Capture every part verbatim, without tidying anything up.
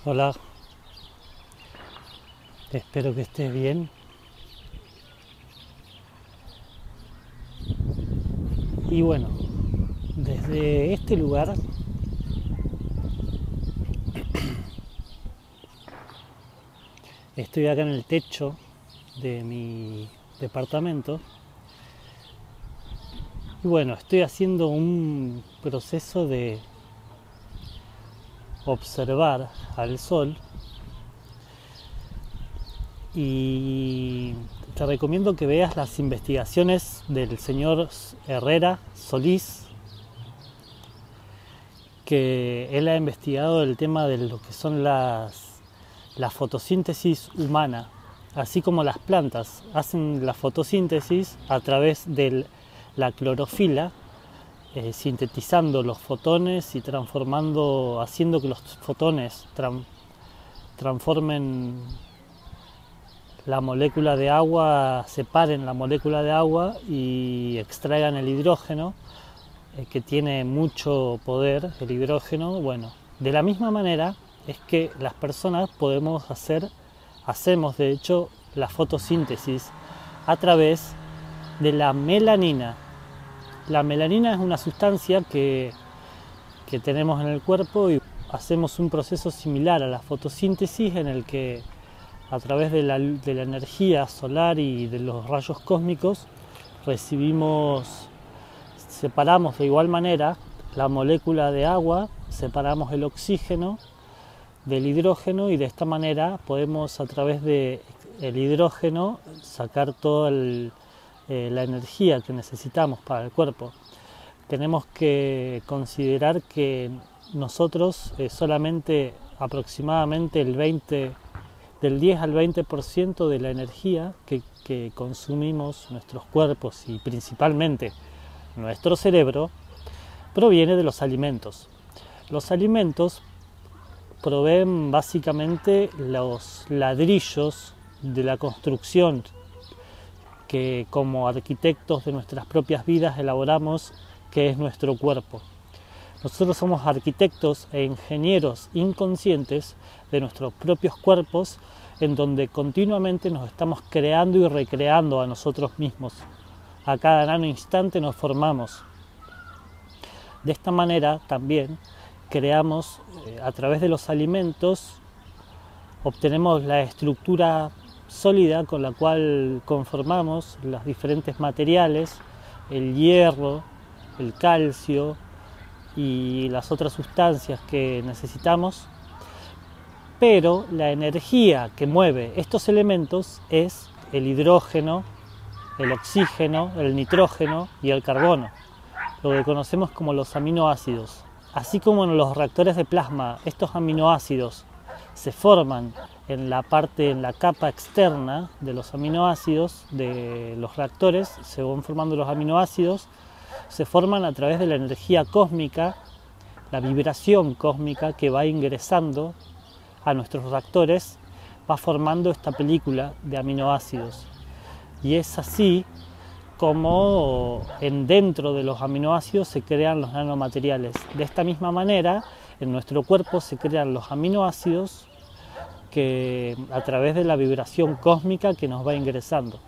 Hola, espero que estés bien. Y bueno, desde este lugar estoy acá en el techo de mi departamento y bueno, estoy haciendo un proceso de observar al sol y te recomiendo que veas las investigaciones del señor Herrera Solís, que él ha investigado el tema de lo que son las, la fotosíntesis humana, así como las plantas hacen la fotosíntesis a través de la clorofila, eh, sintetizando los fotones y transformando, haciendo que los fotones tran, transformen la molécula de agua, separen la molécula de agua y extraigan el hidrógeno, eh, que tiene mucho poder el hidrógeno. Bueno, de la misma manera es que las personas podemos hacer, hacemos de hecho la fotosíntesis a través de la melanina. La melanina es una sustancia que, que tenemos en el cuerpo y hacemos un proceso similar a la fotosíntesis en el que a través de la, de la energía solar y de los rayos cósmicos recibimos, separamos de igual manera la molécula de agua, separamos el oxígeno del hidrógeno y de esta manera podemos a través del hidrógeno sacar toda el, eh, la energía que necesitamos para el cuerpo. Tenemos que considerar que nosotros eh, solamente aproximadamente el veinte del diez al veinte por ciento de la energía que, que consumimos nuestros cuerpos y principalmente nuestro cerebro proviene de los alimentos. Los alimentos proveen básicamente los ladrillos de la construcción que como arquitectos de nuestras propias vidas elaboramos, que es nuestro cuerpo. Nosotros somos arquitectos e ingenieros inconscientes de nuestros propios cuerpos, en donde continuamente nos estamos creando y recreando a nosotros mismos. A cada nano instante nos formamos. De esta manera también creamos, eh, a través de los alimentos, obtenemos la estructura sólida con la cual conformamos los diferentes materiales, el hierro, el calcio y las otras sustancias que necesitamos, pero la energía que mueve estos elementos es el hidrógeno, el oxígeno, el nitrógeno y el carbono, lo que conocemos como los aminoácidos. Así como en los reactores de plasma estos aminoácidos se forman en la parte, en la capa externa de los aminoácidos de los reactores, se van formando los aminoácidos, se forman a través de la energía cósmica, la vibración cósmica que va ingresando a nuestros reactores, va formando esta película de aminoácidos. Y es así como en dentro de los aminoácidos se crean los nanomateriales. De esta misma manera, en nuestro cuerpo se crean los aminoácidos que a través de la vibración cósmica que nos va ingresando.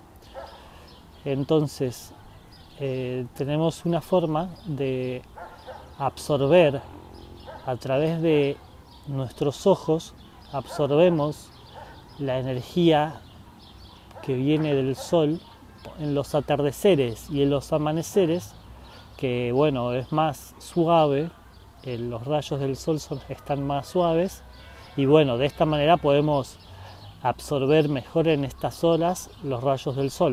Entonces, eh, tenemos una forma de absorber a través de nuestros ojos, absorbemos la energía que viene del sol en los atardeceres y en los amaneceres, que bueno, es más suave, eh, los rayos del sol son, están más suaves y bueno, de esta manera podemos absorber mejor en estas horas los rayos del sol.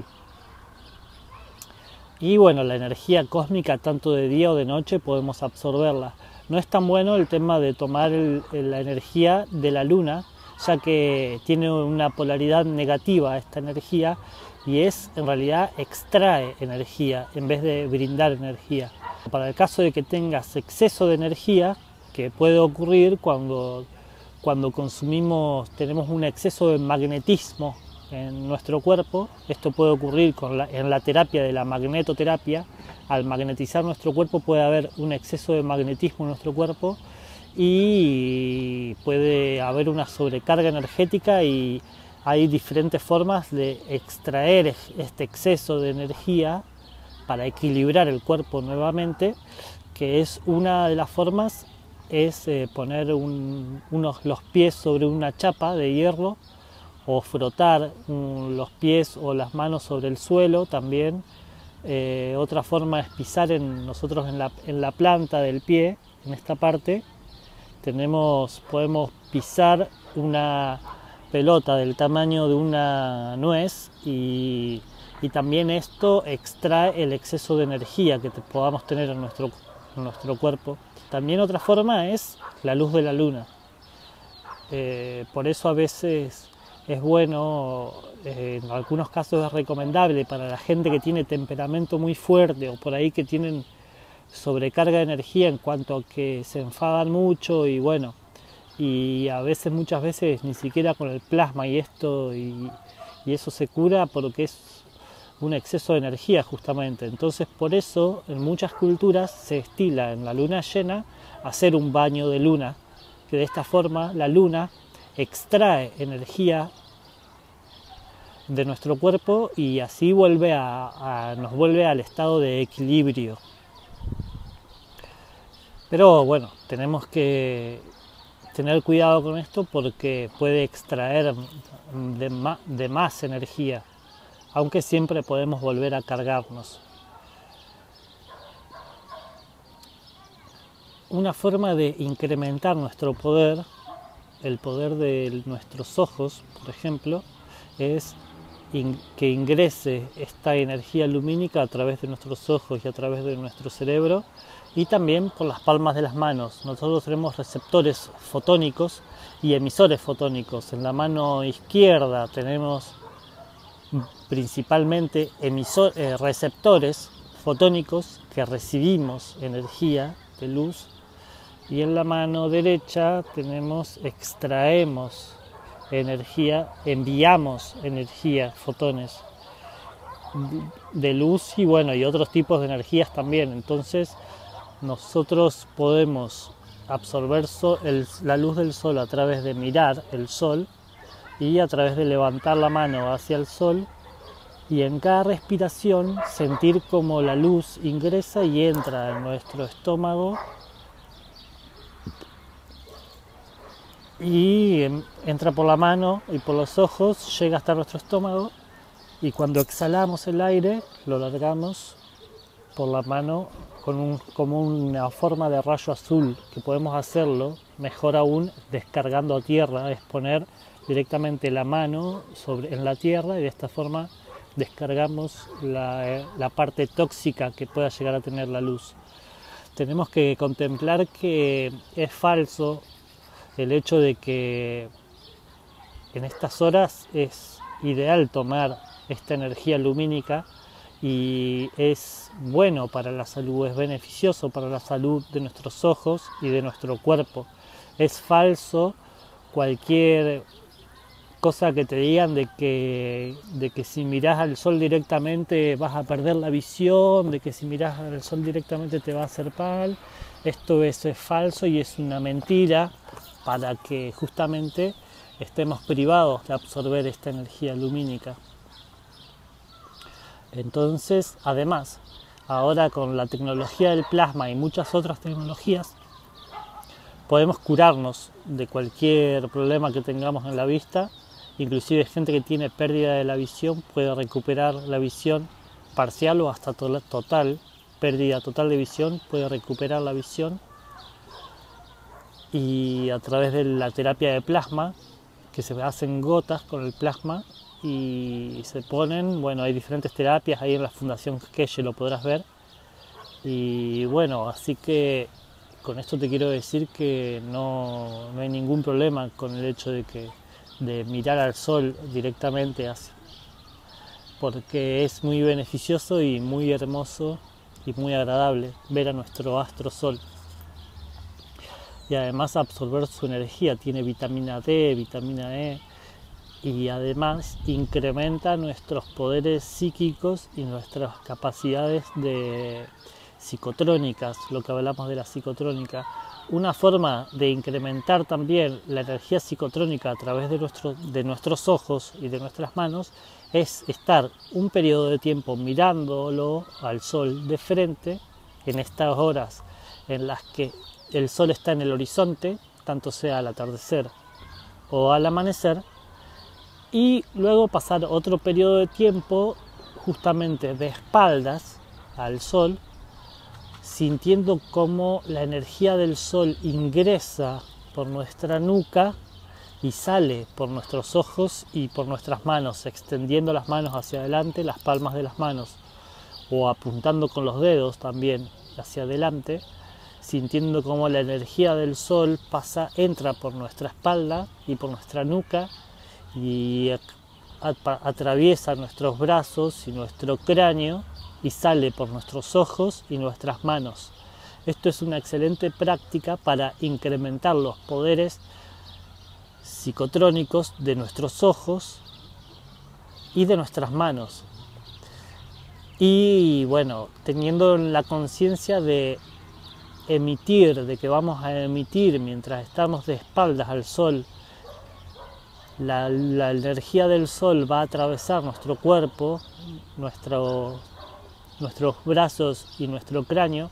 Y bueno, la energía cósmica tanto de día o de noche podemos absorberla. No es tan bueno el tema de tomar el, la energía de la luna, ya que tiene una polaridad negativa esta energía y es en realidad extrae energía en vez de brindar energía. Para el caso de que tengas exceso de energía, que puede ocurrir cuando, cuando consumimos, tenemos un exceso de magnetismo en nuestro cuerpo, esto puede ocurrir con la, en la terapia de la magnetoterapia. Al magnetizar nuestro cuerpo puede haber un exceso de magnetismo en nuestro cuerpo y puede haber una sobrecarga energética y hay diferentes formas de extraer este exceso de energía para equilibrar el cuerpo nuevamente, que es una de las formas es eh, poner un, unos, los pies sobre una chapa de hierro o frotar um, los pies o las manos sobre el suelo también. Eh, otra forma es pisar en, nosotros en la, en la planta del pie, en esta parte, tenemos, podemos pisar una pelota del tamaño de una nuez y, y también esto extrae el exceso de energía que te, podamos tener en nuestro, en nuestro cuerpo. También otra forma es la luz de la luna. Eh, por eso a veces es bueno, eh, en algunos casos es recomendable para la gente que tiene temperamento muy fuerte o por ahí que tienen sobrecarga de energía en cuanto a que se enfadan mucho y bueno, y a veces, muchas veces ni siquiera con el plasma y esto y, y eso se cura porque es un exceso de energía justamente. Entonces por eso en muchas culturas se estila en la luna llena hacer un baño de luna, que de esta forma la luna extrae energía de nuestro cuerpo y así vuelve a, a, nos vuelve al estado de equilibrio. Pero bueno, tenemos que tener cuidado con esto porque puede extraer de más, de más energía, aunque siempre podemos volver a cargarnos. Una forma de incrementar nuestro poder, el poder de nuestros ojos, por ejemplo, es in- que ingrese esta energía lumínica a través de nuestros ojos y a través de nuestro cerebro y también por las palmas de las manos. Nosotros tenemos receptores fotónicos y emisores fotónicos. En la mano izquierda tenemos principalmente emisor, eh, receptores fotónicos que recibimos energía de luz y en la mano derecha tenemos, extraemos energía, enviamos energía, fotones de luz y bueno, y otros tipos de energías también. Entonces nosotros podemos absorber so, el, la luz del sol a través de mirar el sol y a través de levantar la mano hacia el sol y en cada respiración sentir como la luz ingresa y entra en nuestro estómago y entra por la mano y por los ojos, llega hasta nuestro estómago y cuando exhalamos el aire lo largamos por la mano con un, como una forma de rayo azul, que podemos hacerlo mejor aún descargando a tierra, es poner directamente la mano sobre, en la tierra y de esta forma descargamos la, la parte tóxica que pueda llegar a tener la luz. Tenemos que contemplar que es falso el hecho de que en estas horas es ideal tomar esta energía lumínica y es bueno para la salud, es beneficioso para la salud de nuestros ojos y de nuestro cuerpo. Es falso cualquier cosa que te digan de que, de que si mirás al sol directamente vas a perder la visión, de que si mirás al sol directamente te va a hacer mal. Esto es, es falso y es una mentira para que justamente estemos privados de absorber esta energía lumínica. Entonces, además, ahora con la tecnología del plasma y muchas otras tecnologías, podemos curarnos de cualquier problema que tengamos en la vista. Inclusive gente que tiene pérdida de la visión puede recuperar la visión parcial o hasta total, pérdida total de visión, puede recuperar la visión. Y a través de la terapia de plasma, que se hacen gotas con el plasma y se ponen, bueno, hay diferentes terapias ahí en la Fundación Kelle, lo podrás ver. Y bueno, así que con esto te quiero decir que no, no hay ningún problema con el hecho de que de mirar al sol directamente así, porque es muy beneficioso y muy hermoso y muy agradable ver a nuestro astro sol y además absorber su energía. Tiene vitamina D, vitamina E y además incrementa nuestros poderes psíquicos y nuestras capacidades de psicotrónicas, lo que hablamos de la psicotrónica. una forma de incrementar también la energía psicotrónica a través de, nuestro, de nuestros ojos y de nuestras manos es estar un periodo de tiempo mirándolo al sol de frente en estas horas en las que el sol está en el horizonte, tanto sea al atardecer o al amanecer, y luego pasar otro periodo de tiempo justamente de espaldas al sol, sintiendo cómo la energía del sol ingresa por nuestra nuca y sale por nuestros ojos y por nuestras manos, extendiendo las manos hacia adelante, las palmas de las manos, o apuntando con los dedos también hacia adelante, sintiendo cómo la energía del sol pasa, entra por nuestra espalda y por nuestra nuca y atraviesa nuestros brazos y nuestro cráneo y sale por nuestros ojos y nuestras manos. Esto es una excelente práctica para incrementar los poderes psicotrónicos de nuestros ojos y de nuestras manos. Y bueno, teniendo la conciencia de emitir, de que vamos a emitir mientras estamos de espaldas al sol, la, la energía del sol va a atravesar nuestro cuerpo, nuestro, nuestros brazos y nuestro cráneo,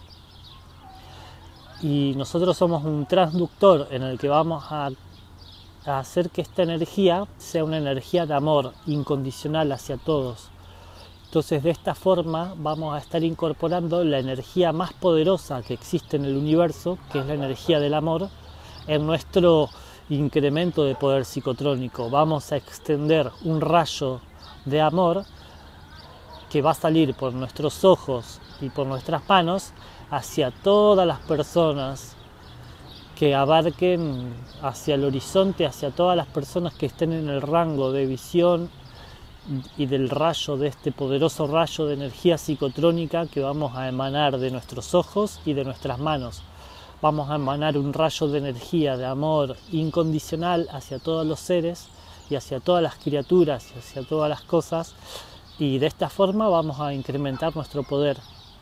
y nosotros somos un transductor en el que vamos a, a hacer que esta energía sea una energía de amor incondicional hacia todos. Entonces, de esta forma vamos a estar incorporando la energía más poderosa que existe en el universo, que es la energía del amor, en nuestro incremento de poder psicotrónico. Vamos a extender un rayo de amor que va a salir por nuestros ojos y por nuestras manos hacia todas las personas que abarquen, hacia el horizonte, hacia todas las personas que estén en el rango de visión y del rayo, de este poderoso rayo de energía psicotrónica que vamos a emanar de nuestros ojos y de nuestras manos. Vamos a emanar un rayo de energía, de amor incondicional hacia todos los seres y hacia todas las criaturas y hacia todas las cosas, y de esta forma vamos a incrementar nuestro poder.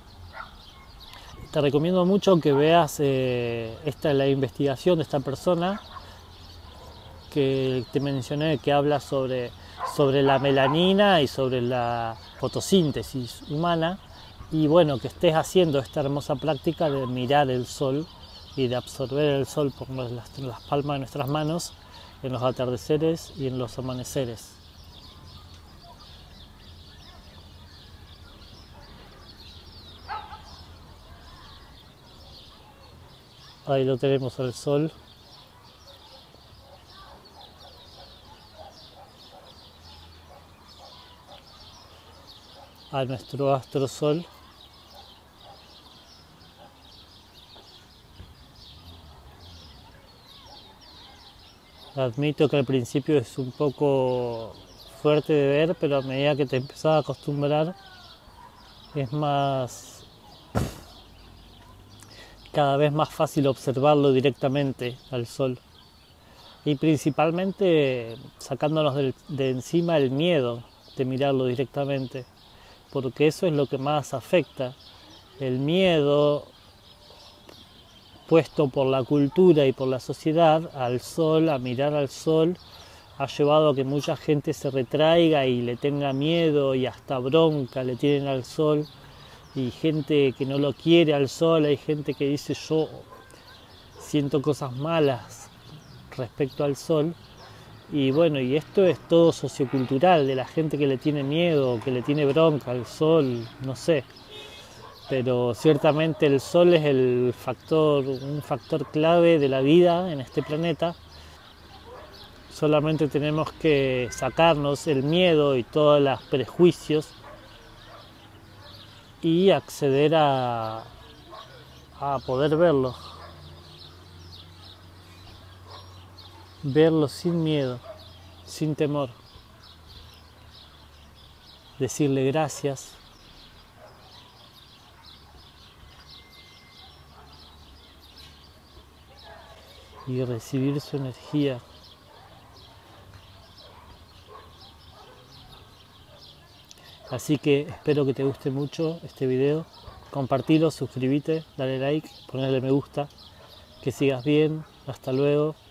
Te recomiendo mucho que veas eh, esta, la investigación de esta persona que te mencioné, que habla sobre, sobre la melanina y sobre la fotosíntesis humana, y bueno, que estés haciendo esta hermosa práctica de mirar el sol y de absorber el sol por las, las palmas de nuestras manos en los atardeceres y en los amaneceres. Ahí lo tenemos al sol. A nuestro astro sol. Admito que al principio es un poco fuerte de ver, pero a medida que te empezás a acostumbrar es más, cada vez más fácil observarlo directamente al sol, y principalmente sacándonos de, de encima el miedo de mirarlo directamente, porque eso es lo que más afecta. El miedo puesto por la cultura y por la sociedad al sol, a mirar al sol, ha llevado a que mucha gente se retraiga y le tenga miedo y hasta bronca le tienen al sol, y gente que no lo quiere al sol. Hay gente que dice: yo siento cosas malas respecto al sol, y bueno, y esto es todo sociocultural, de la gente que le tiene miedo, que le tiene bronca al sol, no sé. Pero ciertamente el sol es el factor, un factor clave de la vida en este planeta. Solamente tenemos que sacarnos el miedo y todos los prejuicios y acceder a, a poder verlo. Verlo sin miedo, sin temor. Decirle gracias. Y recibir su energía. Así que espero que te guste mucho este video. Compartilo, suscríbete, dale like, ponle me gusta que sigas bien, hasta luego.